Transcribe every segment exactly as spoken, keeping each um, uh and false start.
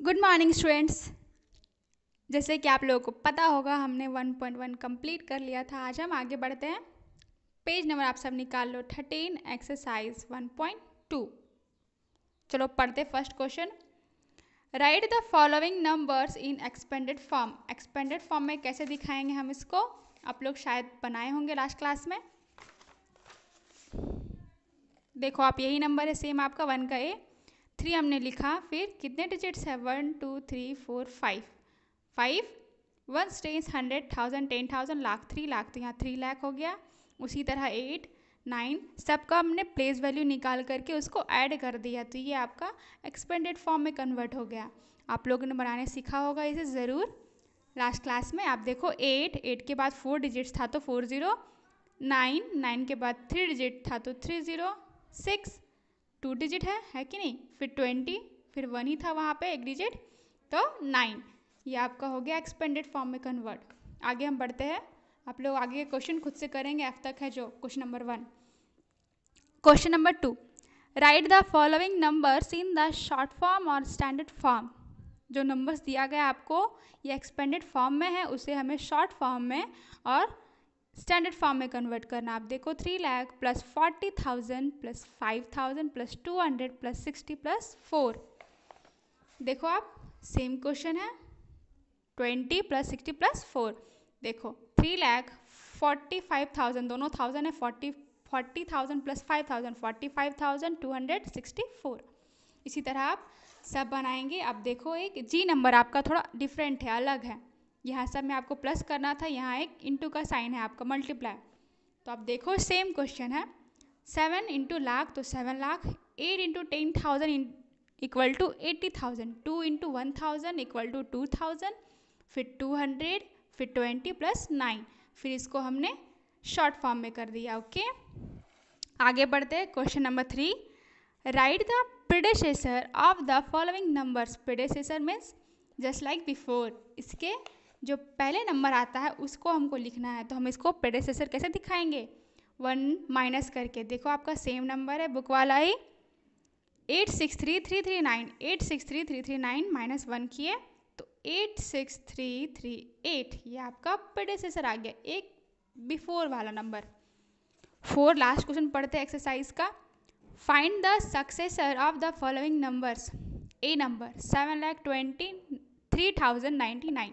Good morning students. जैसे कि आप लोगों को पता होगा हमने वन पॉइंट वन कंप्लीट कर लिया था। आज हम आगे बढ़ते हैं। पेज नंबर आप सब निकाल लो, thirteen exercise one point two. चलो पढ़ते first question. Write the following numbers in expanded form. Expanded form में कैसे दिखाएंगे हम इसको, आप लोग शायद बनाए होंगे लास्ट क्लास में। देखो आप यही नंबर है सेम आपका, वन का ए, थ्री हमने लिखा, फिर कितने डिजिट्स है, one two three four five, five one tens hundred thousand ten thousand lakh, three lakh, तो यहाँ थ्री लाख हो गया। उसी तरह एट नाइन सबका हमने प्लेस वैल्यू निकाल करके उसको ऐड कर दिया, तो ये आपका एक्सपेंडेड फॉर्म में कन्वर्ट हो गया। आप लोगों ने बनाने सीखा होगा इसे ज़रूर लास्ट क्लास में। आप देखो एट, एट के बाद फोर डिजिट्स था तो फोर ज़ीरो, नाइन, नाइन के बाद थ्री डिजिट था तो three zero, six two digit है है कि नहीं, फिर ट्वेंटी, फिर वन ही था वहाँ पे एक डिजिट, तो नाइन। ये आपका हो गया एक्सपेंडेड फॉर्म में कन्वर्ट। आगे हम बढ़ते हैं, आप लोग आगे के क्वेश्चन खुद से करेंगे, एफ तक है जो question number one. Question number two, write the following numbers in the short form और स्टैंडर्ड फॉर्म। जो नंबर्स दिया गया आपको ये एक्सपेंडेड फॉर्म में है, उसे हमें शॉर्ट फॉर्म में और स्टैंडर्ड फॉर्म में कन्वर्ट करना। आप देखो three lakh plus forty thousand plus five thousand plus two hundred plus sixty plus four. देखो आप सेम क्वेश्चन है, twenty plus sixty plus four. देखो three lakh forty five thousand, दोनों थाउजेंड है, forty forty thousand plus five thousand forty five thousand two hundred sixty four. इसी तरह आप सब बनाएंगे। अब देखो एक जी नंबर आपका थोड़ा डिफरेंट है, अलग है। यहाँ सब में आपको प्लस करना था, यहाँ एक इंटू का साइन है आपका, मल्टीप्लाई। तो आप देखो सेम क्वेश्चन है, सेवन इंटू लाख तो seven lakh, eight into ten thousand equal to eighty thousand, two into one thousand equal to two thousand, फिर टू हंड्रेड, फिर ट्वेंटी प्लस नाइन, फिर इसको हमने शॉर्ट फॉर्म में कर दिया। ओके आगे बढ़ते हैं। Question number three, write the predecessor of the following numbers. Predecessor means just like before, इसके जो पहले नंबर आता है उसको हमको लिखना है, तो हम इसको प्रेडेसेसर कैसे दिखाएंगे, वन माइनस करके। देखो आपका सेम नंबर है बुक वाला ही, eight six three three three nine, eight six three three three nine minus one किए तो eight six three three eight, ये आपका प्रेडेसेसर आ गया, एक बिफोर वाला नंबर। फोर लास्ट क्वेश्चन पढ़ते हैं एक्सरसाइज का। Find the successor of the following numbers. A number seven lakh twenty three thousand ninety nine.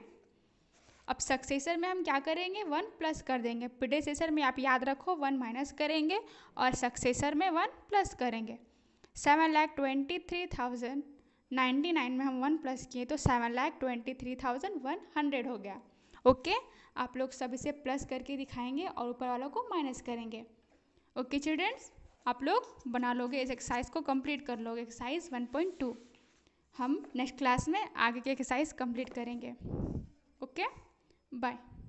अब सक्सेसर में हम क्या करेंगे, वन प्लस कर देंगे। प्रेडेसेसर में आप याद रखो वन माइनस करेंगे और सक्सेसर में वन प्लस करेंगे। Seven lakh twenty three thousand ninety nine में हम वन प्लस किए तो seven lakh twenty three thousand one hundred हो गया। ओके आप लोग सब इसे प्लस करके दिखाएंगे और ऊपर वालों को माइनस करेंगे। ओके चिल्ड्रंस, आप लोग बना लोगे, इस एक्सरसाइज को कंप्लीट कर लोगे, एक्सरसाइज वन पॉइंट टू। हम नेक्स्ट क्लास में आगे के एक्सरसाइज कंप्लीट करेंगे। Okay bye.